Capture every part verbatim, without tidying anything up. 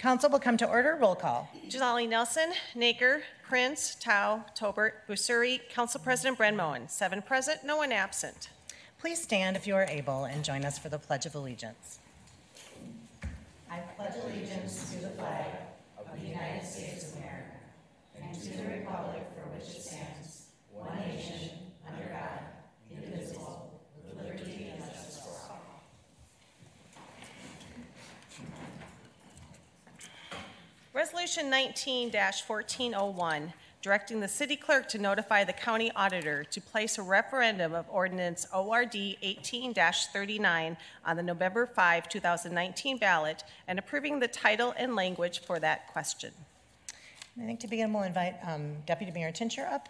Council will come to order. Roll call. Jalali Nelson, Naker, Prince, Tao, Tobert, Busuri, Council President Bren Moen. Seven present, no one absent. Please stand if you are able and join us for the Pledge of Allegiance. I pledge allegiance to the flag of the United States of America and to the republic for which it stands, one nation, under God, indivisible, with liberty and justice for all. Resolution nineteen dash fourteen oh one, directing the city clerk to notify the county auditor to place a referendum of ordinance O R D eighteen dash thirty-nine on the November fifth, two thousand nineteen ballot and approving the title and language for that question. I think to begin, we'll invite um, Deputy Mayor Tincher up.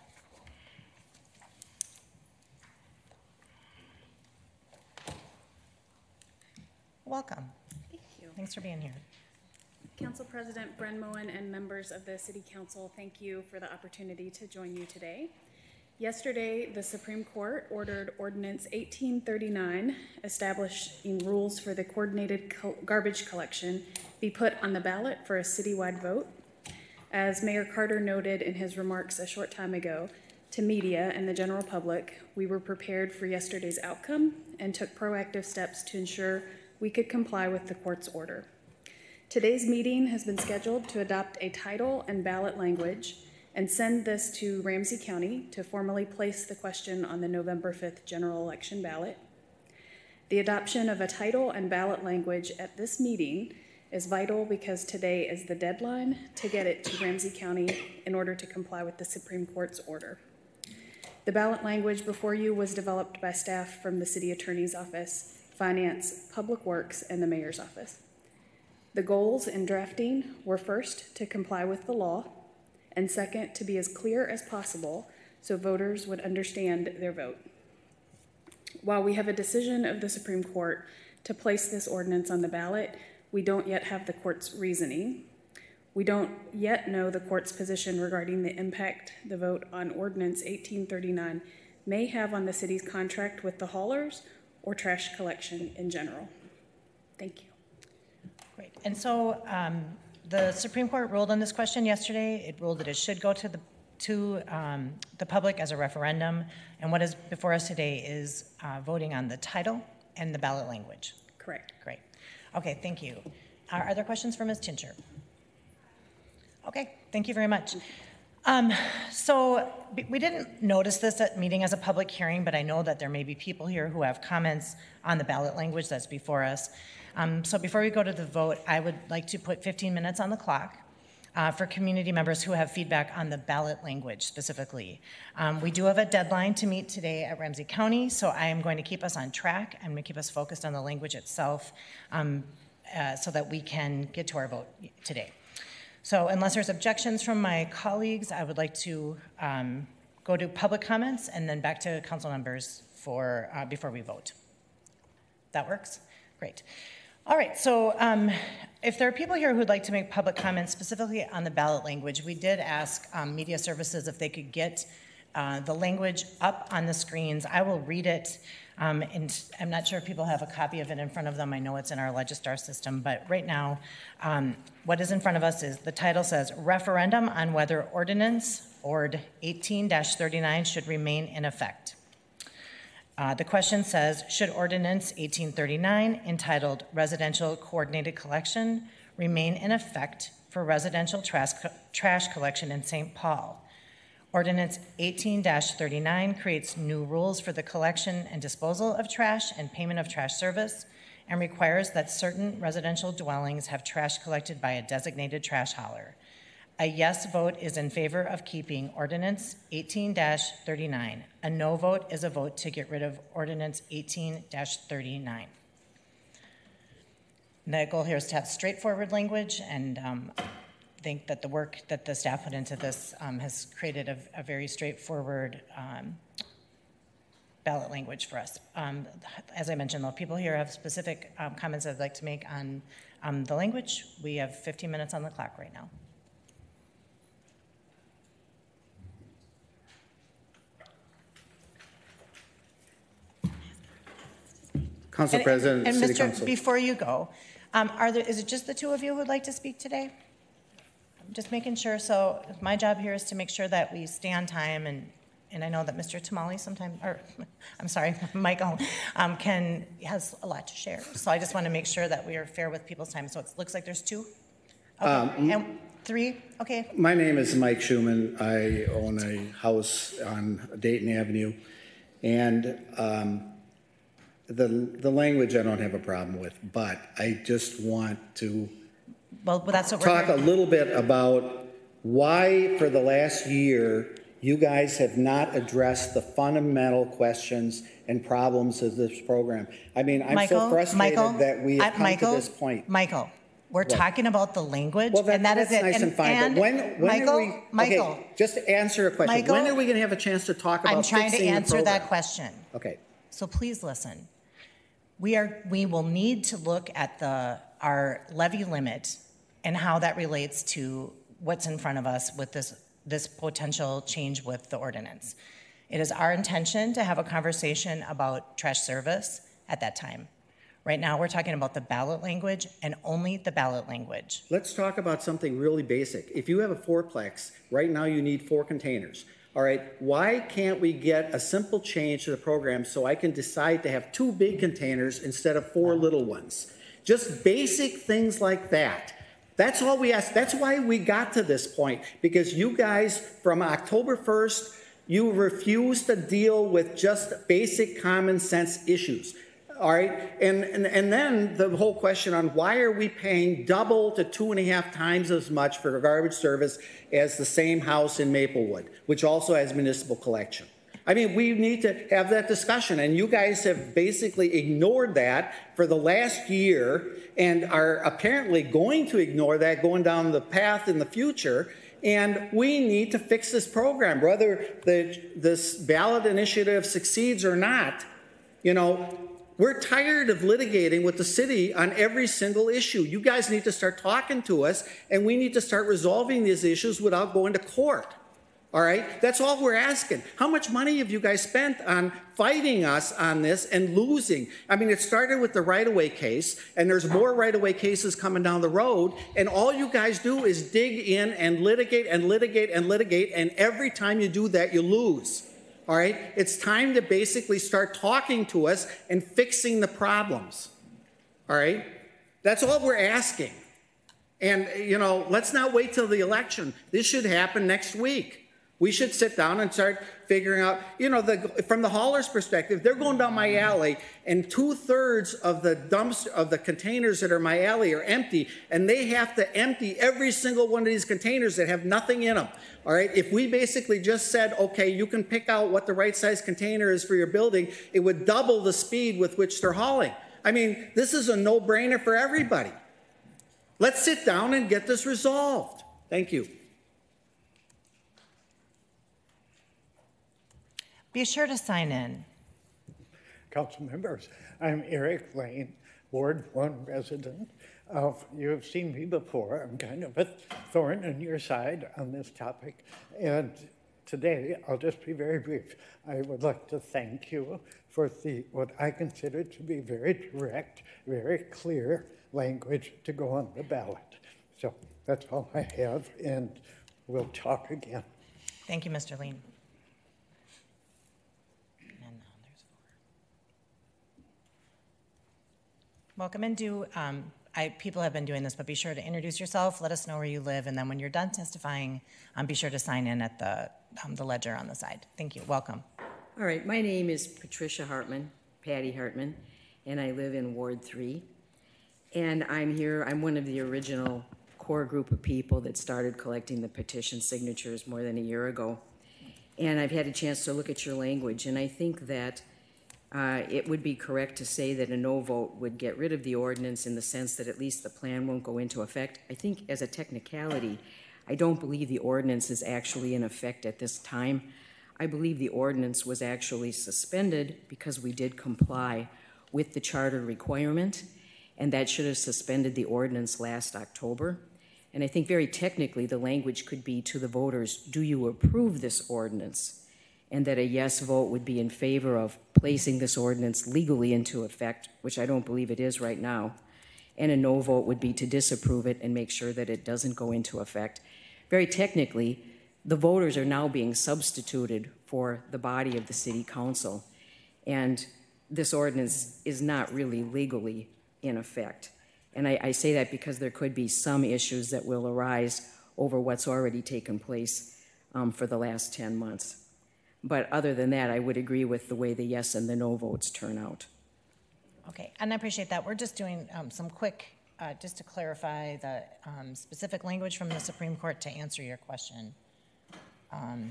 Welcome. Thank you. Thanks for being here. Council President Bren Moen and members of the City Council, thank you for the opportunity to join you today. Yesterday, the Supreme Court ordered Ordinance eighteen thirty-nine, establishing rules for the coordinated co- garbage collection, be put on the ballot for a citywide vote. As Mayor Carter noted in his remarks a short time ago to media and the general public, we were prepared for yesterday's outcome and took proactive steps to ensure we could comply with the court's order. Today's meeting has been scheduled to adopt a title and ballot language and send this to Ramsey County to formally place the question on the November fifth general election ballot. The adoption of a title and ballot language at this meeting is vital because today is the deadline to get it to Ramsey County in order to comply with the Supreme Court's order. The ballot language before you was developed by staff from the City Attorney's Office, Finance, Public Works, and the Mayor's Office. The goals in drafting were first, to comply with the law, and second, to be as clear as possible so voters would understand their vote. While we have a decision of the Supreme Court to place this ordinance on the ballot, we don't yet have the court's reasoning. We don't yet know the court's position regarding the impact the vote on Ordinance eighteen thirty-nine may have on the city's contract with the haulers or trash collection in general. Thank you. Great. And so um, the Supreme Court ruled on this question yesterday. It ruled that it should go to the to um, the public as a referendum. And what is before us today is uh, voting on the title and the ballot language. Correct. Great. Okay, thank you. Are, are there questions for Miz Tincher? Okay, thank you very much. Um, so we didn't notice this at meeting as a public hearing, but I know that there may be people here who have comments on the ballot language that's before us. Um, so before we go to the vote, I would like to put fifteen minutes on the clock uh, for community members who have feedback on the ballot language specifically. Um, we do have a deadline to meet today at Ramsey County, so I am going to keep us on track. I'm going to keep us focused on the language itself um, uh, so that we can get to our vote today. So unless there's objections from my colleagues, I would like to um, go to public comments and then back to council members for uh, before we vote. That works? Great. All right, so um, if there are people here who would like to make public comments specifically on the ballot language, we did ask um, media services if they could get uh, the language up on the screens. I will read it, um, and I'm not sure if people have a copy of it in front of them. I know it's in our Legistar system, but right now, um, what is in front of us is the title says, Referendum on Whether Ordinance O R D eighteen dash thirty-nine should remain in effect. Uh, the question says, should Ordinance eighteen thirty-nine, entitled Residential Coordinated Collection, remain in effect for residential trash, co- trash collection in Saint Paul? Ordinance eighteen dash thirty-nine creates new rules for the collection and disposal of trash and payment of trash service and requires that certain residential dwellings have trash collected by a designated trash hauler. A yes vote is in favor of keeping Ordinance eighteen dash thirty-nine. A no vote is a vote to get rid of Ordinance eighteen dash thirty-nine. The goal here is to have straightforward language, and um, I think that the work that the staff put into this um, has created a, a very straightforward um, ballot language for us. Um, as I mentioned, though, people here have specific um, comments I'd like to make on um, the language. We have fifteen minutes on the clock right now. Council and, President, and City Mister Council. Before you go, Um, are there, is it just the two of you who would like to speak today? I'm just making sure, so my job here is to make sure that we stay on time, and, and I know that Mister Tamale sometimes, or, I'm sorry, Michael, um, can, has a lot to share. So I just want to make sure that we are fair with people's time. So it looks like there's two? Okay, Um, and three, okay. My name is Mike Schuman. I own a house on Dayton Avenue, and um, the the language I don't have a problem with, but I just want to Well, that's what we're talk a here. little bit about why, for the last year, you guys have not addressed the fundamental questions and problems of this program. I mean, I'm Michael, so frustrated Michael, that we have I- come Michael, to this point. Michael, we're talking about the language, Well, that, and that that's is it. nice and, fine, and but when, when Michael, are we, Michael, okay, just to answer a question. Michael, when are we going to have a chance to talk about I'm trying to fixing the answer that program? question. Okay. So please listen. We are, we will need to look at the, our levy limit and how that relates to what's in front of us with this, this potential change with the ordinance. It is our intention to have a conversation about trash service at that time. Right now, we're talking about the ballot language and only the ballot language. Let's talk about something really basic. If you have a fourplex, right now you need four containers. All right, why can't we get a simple change to the program so I can decide to have two big containers instead of four little ones? Just basic things like that. That's all we asked. That's why we got to this point, because you guys, from October first, you refused to deal with just basic common sense issues. All right, and, and and then the whole question on why are we paying double to two and a half times as much for garbage service as the same house in Maplewood, which also has municipal collection. I mean, we need to have that discussion, and you guys have basically ignored that for the last year and are apparently going to ignore that going down the path in the future. And we need to fix this program, whether the, this ballot initiative succeeds or not. You know, we're tired of litigating with the city on every single issue. You guys need to start talking to us, and we need to start resolving these issues without going to court. All right? That's all we're asking. How much money have you guys spent on fighting us on this and losing? I mean, it started with the right-of-way case, and there's more right-of-way cases coming down the road, and all you guys do is dig in and litigate and litigate and litigate, and every time you do that, you lose. All right? It's time to basically start talking to us and fixing the problems. All right? That's all we're asking. And, you know, let's not wait till the election. This should happen next week. We should sit down and start figuring out, you know, the, from the hauler's perspective, they're going down my alley, and two-thirds of the dumps of the containers that are my alley are empty, and they have to empty every single one of these containers that have nothing in them. All right, if we basically just said, okay, you can pick out what the right size container is for your building, it would double the speed with which they're hauling. I mean, this is a no-brainer for everybody. Let's sit down and get this resolved. Thank you. Be sure to sign in. Council members, I'm Eric Lane, Ward one resident. Uh, you have seen me before. I'm kind of a thorn in your side on this topic. And today, I'll just be very brief. I would like to thank you for the what I consider to be very direct, very clear language to go on the ballot. So that's all I have, and we'll talk again. Thank you, Mister Lean. Welcome, and do, um, I, people have been doing this, but be sure to introduce yourself, let us know where you live, and then when you're done testifying, um, be sure to sign in at the, um, the ledger on the side. Thank you. Welcome. All right, my name is Patricia Hartman, Patty Hartman, and I live in Ward three. And I'm here, I'm one of the original core group of people that started collecting the petition signatures more than a year ago. And I've had a chance to look at your language, and I think that Uh, it would be correct to say that a no vote would get rid of the ordinance in the sense that at least the plan won't go into effect. I think as a technicality, I don't believe the ordinance is actually in effect at this time. I believe the ordinance was actually suspended because we did comply with the charter requirement, and that should have suspended the ordinance last October. And I think very technically the language could be to the voters, do you approve this ordinance? And that a yes vote would be in favor of placing this ordinance legally into effect, which I don't believe it is right now. and a no vote would be to disapprove it and make sure that it doesn't go into effect. Very technically, the voters are now being substituted for the body of the city council, and this ordinance is not really legally in effect. And I, I say that because there could be some issues that will arise over what's already taken place um, for the last ten months. But other than that, I would agree with the way the yes and the no votes turn out. Okay, and I appreciate that. We're just doing um, some quick, uh, just to clarify the um, specific language from the Supreme Court to answer your question. Um,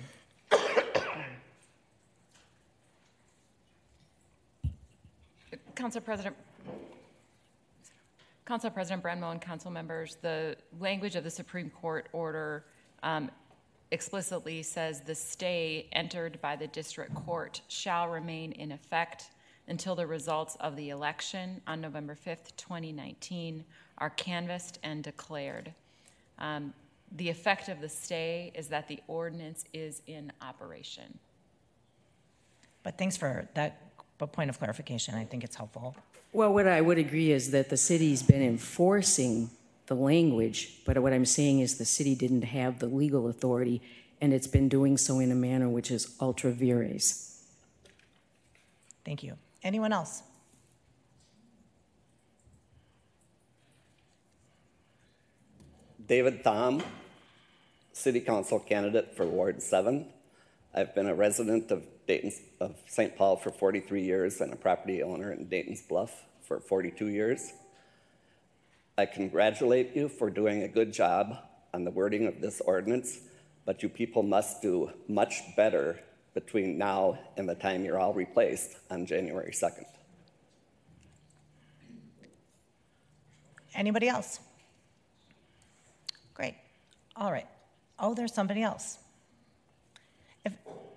Council President, Council President Brenmo and council members, the language of the Supreme Court order um, explicitly says the stay entered by the district court shall remain in effect until the results of the election on November fifth, twenty nineteen are canvassed and declared. Um, the effect of the stay is that the ordinance is in operation. But thanks for that point of clarification. I think it's helpful. Well, what I would agree is that the city's been enforcing the language, but what I'm saying is the city didn't have the legal authority, and it's been doing so in a manner which is ultra vires. Thank you. Anyone else? David Thom, City Council candidate for Ward seven. I've been a resident of Dayton, of Saint Paul for forty-three years and a property owner in Dayton's Bluff for forty-two years. I congratulate you for doing a good job on the wording of this ordinance, but you people must do much better between now and the time you're all replaced on January second. Anybody else? Great. All right. Oh, there's somebody else. If,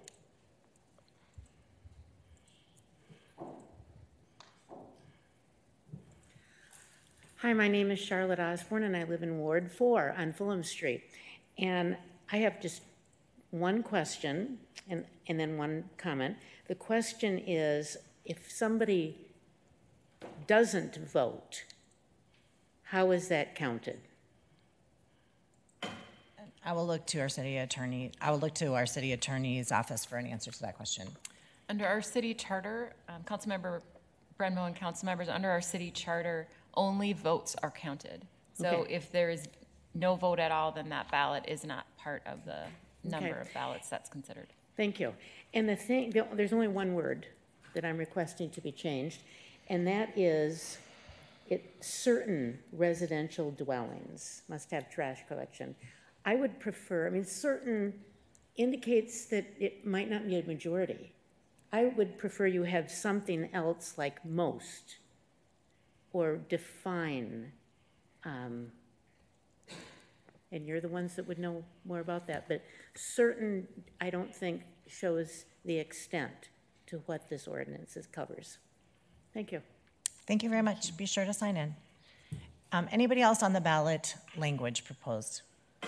Hi, my name is Charlotte Osborne, and I live in Ward four on Fulham Street. And I have just one question and, and then one comment. The question is, if somebody doesn't vote, how is that counted? I will look to our city attorney. I will look to our city attorney's office for an answer to that question. Under our city charter, um, Councilmember Brenmo and council members, under our city charter, only votes are counted. So Okay. if there is no vote at all, then that ballot is not part of the number Okay. of ballots that's considered. Thank you. And the thing, there's only one word that I'm requesting to be changed, and that is, it, certain residential dwellings must have trash collection. I would prefer, I mean, certain indicates that it might not be a majority. I would prefer you have something else like most, or define, um, and you're the ones that would know more about that, but certain, I don't think, shows the extent to what this ordinance is, covers. Thank you. Thank you very much. Be sure to sign in. Um, anybody else on the ballot language proposed?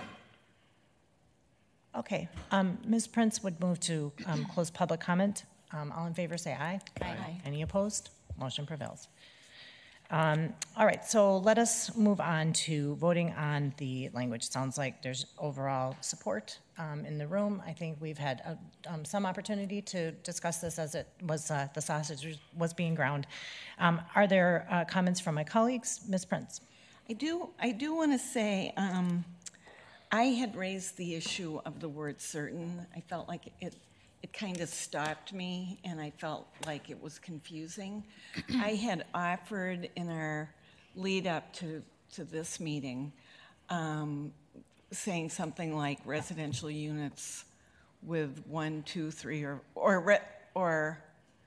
Okay. Um, Miz Prince would move to um, close public comment. Um, all in favor say aye. Aye. Any opposed? Motion prevails. Um, all right, so let us move on to voting on the language. Sounds like there's overall support um, in the room. I think we've had uh, um, some opportunity to discuss this as it was uh, the sausage was being ground. Um, are there uh, comments from my colleagues? Miz Prince. I do. I do want to say um, I had raised the issue of the word "certain." I felt like it. It kind of stopped me, and I felt like it was confusing. I had offered in our lead up to, to this meeting, um, saying something like residential units with one, two, three, or or re, or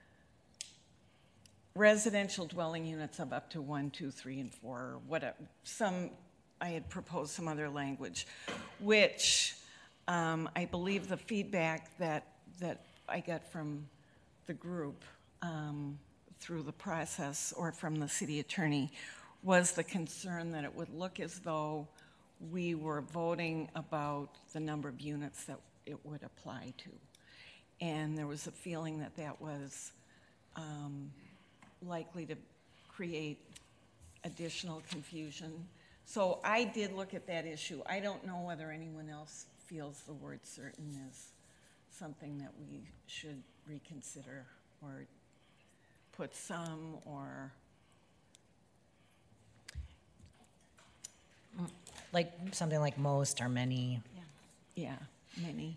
residential dwelling units of up to one, two, three, and four, or whatever. Some I had proposed some other language, which um, I believe the feedback that that I got from the group um, through the process or from the city attorney was the concern that it would look as though we were voting about the number of units that it would apply to. And there was a feeling that that was um, likely to create additional confusion. So I did look at that issue. I don't know whether anyone else feels the word certain is something that we should reconsider or put some or. Like something like most or many. Yeah, yeah, many.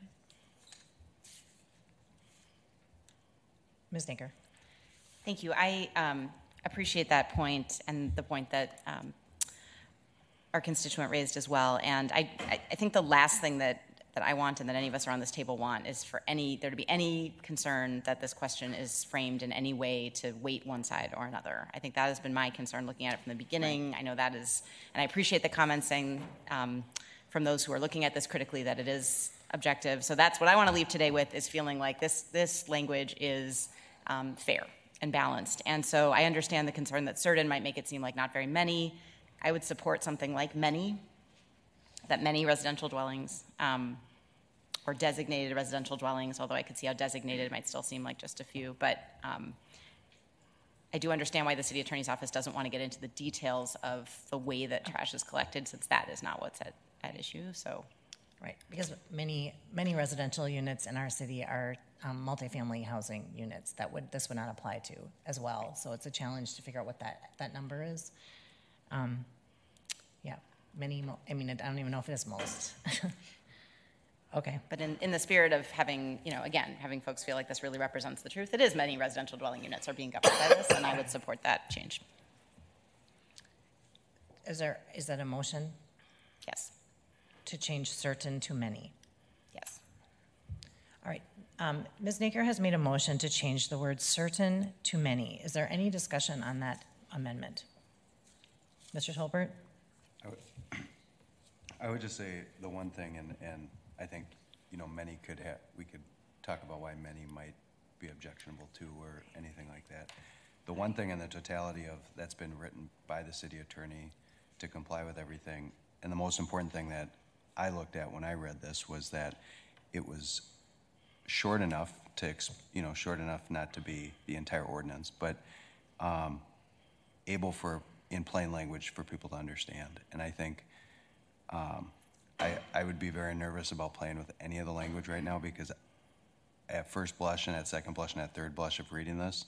Miz Naker. Thank you. I um, appreciate that point and the point that um, our constituent raised as well. And I, I, I think the last thing that, that I want and that any of us around this table want is for any there to be any concern that this question is framed in any way to weight one side or another. I think that has been my concern looking at it from the beginning. Right. I know that is, and I appreciate the comments saying um, from those who are looking at this critically that it is objective. So that's what I want to leave today with, is feeling like this this language is um, fair and balanced. And so I understand the concern that certain might make it seem like not very many. I would support something like many, that many residential dwellings, um, or designated residential dwellings, although I could see how designated might still seem like just a few. But um, I do understand why the city attorney's office doesn't want to get into the details of the way that trash is collected, since that is not what's at, at issue. So, right, because many many residential units in our city are um, multifamily housing units that would this would not apply to as well. So it's a challenge to figure out what that that number is. Um, yeah, many. I mean, I don't even know if it is most. Okay. But in, in the spirit of having, you know, again, having folks feel like this really represents the truth, it is many residential dwelling units are being governed by this, and I would support that change. Is there, is that a motion? Yes. To change certain to many? Yes. All right. Um, Miz Naker has made a motion to change the word certain to many. Is there any discussion on that amendment? Mister Tolbert? I would, I would just say the one thing, and, and I think, you know, many could have, we could talk about why many might be objectionable to or anything like that. The one thing in the totality of that's been written by the city attorney to comply with everything, and the most important thing that I looked at when I read this was that it was short enough to, you know, short enough not to be the entire ordinance, but um, able for, in plain language, for people to understand. And I think um, I, I would be very nervous about playing with any of the language right now, because at first blush and at second blush and at third blush of reading this,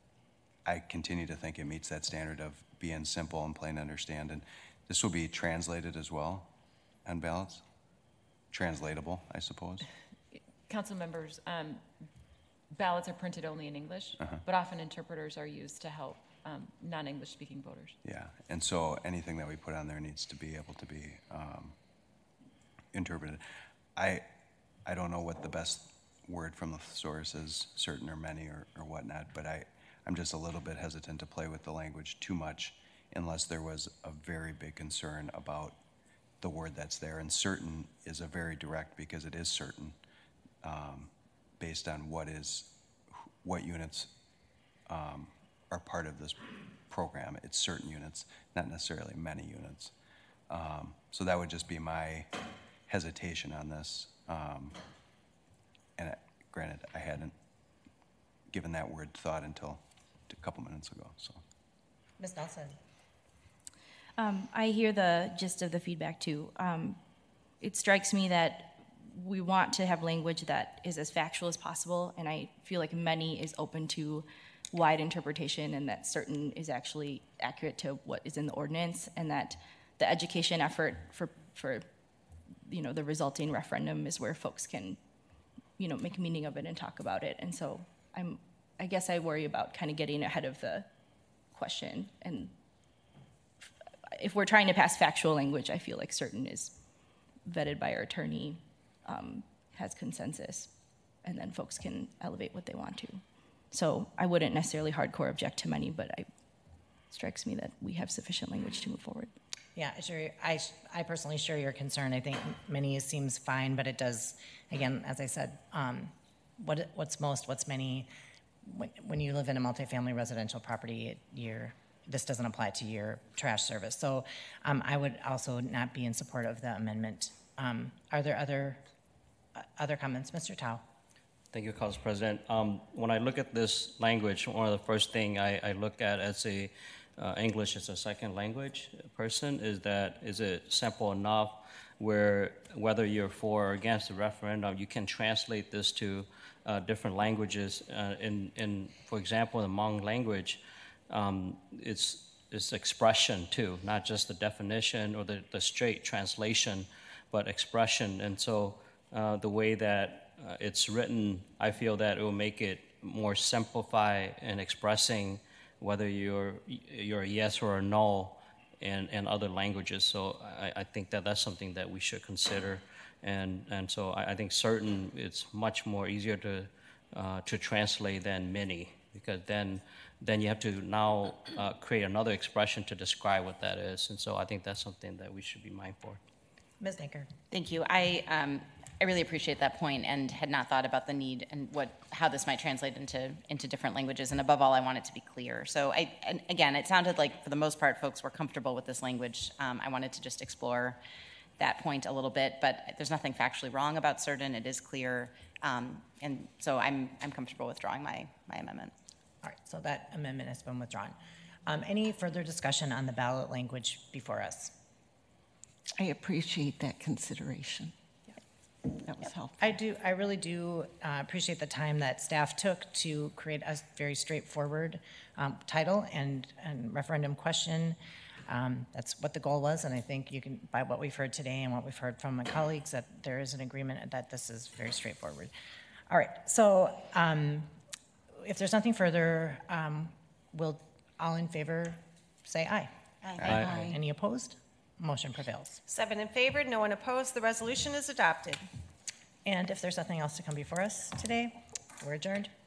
I continue to think it meets that standard of being simple and plain to understand. And this will be translated as well on ballots. Translatable, I suppose. Council members, um, ballots are printed only in English, uh-huh. but often interpreters are used to help um, non-English speaking voters. Yeah, and so anything that we put on there needs to be able to be um, interpreted. I I don't know what the best word from the source is, certain or many or, or whatnot, but I, I'm just a little bit hesitant to play with the language too much unless there was a very big concern about the word that's there. And certain is a very direct, because it is certain um, based on what is, what units um, are part of this program. It's certain units, not necessarily many units. Um, so that would just be my hesitation on this. Um, and it, granted, I hadn't given that word thought until a couple minutes ago. So, Miz Nelson. Um, I hear the gist of the feedback too. Um, it strikes me that we want to have language that is as factual as possible, and I feel like many is open to wide interpretation, and that certain is actually accurate to what is in the ordinance, and that the education effort for for you know the resulting referendum is where folks can you know make meaning of it and talk about it. And so I'm I guess I worry about kind of getting ahead of the question, and if we're trying to pass factual language, I feel like certain is vetted by our attorney, um, has consensus, and then folks can elevate what they want to. So I wouldn't necessarily hardcore object to many, but it strikes me that we have sufficient language to move forward. Yeah, sure. I, I personally share your concern. I think many seems fine, but it does, again, as I said, um, what what's most, what's many. When, when you live in a multifamily residential property, you're, this doesn't apply to your trash service. So um, I would also not be in support of the amendment. Um, are there other uh, other comments? Mister Tao. Thank you, Council President. Um, when I look at this language, one of the first thing I, I look at as a uh, English as a second language person, is that is it simple enough where whether you're for or against the referendum, you can translate this to uh, different languages. Uh, in, in, for example, the Hmong language, um, it's it's expression too, not just the definition or the, the straight translation, but expression. And so uh, the way that uh, it's written, I feel that it will make it more simplified in expressing whether you're you're a yes or a no in, in other languages. So I, I think that that's something that we should consider. And and so I, I think certain it's much more easier to uh, to translate than many, because then then you have to now uh, create another expression to describe what that is. And so I think that's something that we should be mindful of. Miz Naker. Thank you. I um, I really appreciate that point and had not thought about the need and what how this might translate into into different languages. And above all, I want it to be clear. So I and again, it sounded like for the most part, folks were comfortable with this language. Um, I wanted to just explore that point a little bit, but there's nothing factually wrong about certain. It is clear, um, and so I'm I'm comfortable withdrawing my my amendment. All right, so that amendment has been withdrawn. Um, any further discussion on the ballot language before us? I appreciate that consideration. That was Yep. helpful. I do, I really do uh, appreciate the time that staff took to create a very straightforward um, title and, and referendum question. Um, that's what the goal was, and I think you can, by what we've heard today and what we've heard from my colleagues, that there is an agreement that this is very straightforward. All right, so um, if there's nothing further, um, will all in favor say aye? Aye. Aye. Aye. Any opposed? Motion prevails. Seven in favor, no one opposed. The resolution is adopted. And if there's nothing else to come before us today, we're adjourned.